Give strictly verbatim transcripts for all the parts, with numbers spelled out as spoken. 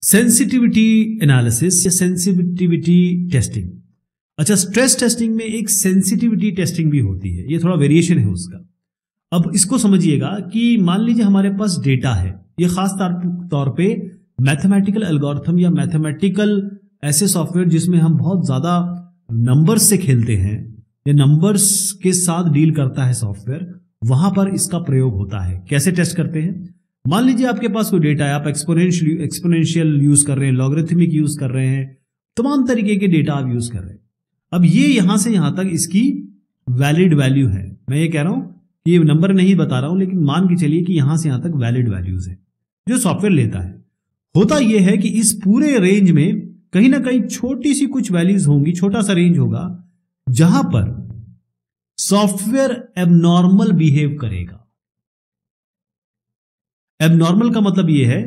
Sensitivity analysis या sensitivity testing. अच्छा, stress testing में एक सेंसिटिविटी टेस्टिंग भी होती है, ये थोड़ा वेरिएशन है उसका। अब इसको समझिएगा कि मान लीजिए हमारे पास डेटा है, ये खास तौर पे मैथमेटिकल एल्गोरिथम या मैथमेटिकल ऐसे सॉफ्टवेयर जिसमें हम बहुत ज्यादा नंबर्स से खेलते हैं या नंबर्स के साथ डील करता है सॉफ्टवेयर, वहां पर इसका प्रयोग होता है। कैसे टेस्ट करते हैं? मान लीजिए आपके पास कोई डेटा है, आप एक्सपोनेंशियल एक्सपोनेंशियल यूज कर रहे हैं, लॉगरिथमिक यूज कर रहे हैं, तमाम तरीके के डेटा आप यूज कर रहे हैं। अब ये यहां से यहां तक इसकी वैलिड वैल्यू है। मैं ये कह रहा हूं कि ये नंबर नहीं बता रहा हूं, लेकिन मान के चलिए कि यहां से यहां तक वैलिड वैल्यूज है जो सॉफ्टवेयर लेता है। होता यह है कि इस पूरे रेंज में कहीं ना कहीं छोटी सी कुछ वैल्यूज होंगी, छोटा सा रेंज होगा जहां पर सॉफ्टवेयर एबनॉर्मल बिहेव करेगा। एबनॉर्मल का मतलब यह है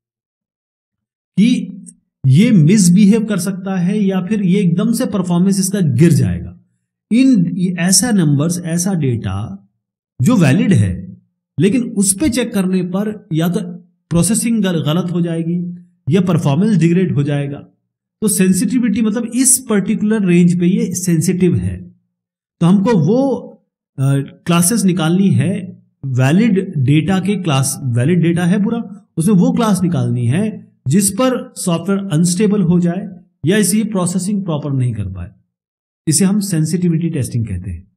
कि ये मिसबिहेव कर सकता है या फिर ये एकदम से परफॉर्मेंस इसका गिर जाएगा। इन ऐसा नंबर्स, ऐसा डेटा जो वैलिड है, लेकिन उस पे चेक करने पर या तो प्रोसेसिंग गलत हो जाएगी या परफॉर्मेंस डिग्रेड हो जाएगा। तो सेंसिटिविटी मतलब इस पर्टिकुलर रेंज पे ये सेंसिटिव है, तो हमको वो क्लासेस निकालनी है। वैलिड डेटा के क्लास, वैलिड डेटा है पूरा, उसमें वो क्लास निकालनी है जिस पर सॉफ्टवेयर अनस्टेबल हो जाए या इसे प्रोसेसिंग प्रॉपर नहीं कर पाए। इसे हम सेंसिटिविटी टेस्टिंग कहते हैं।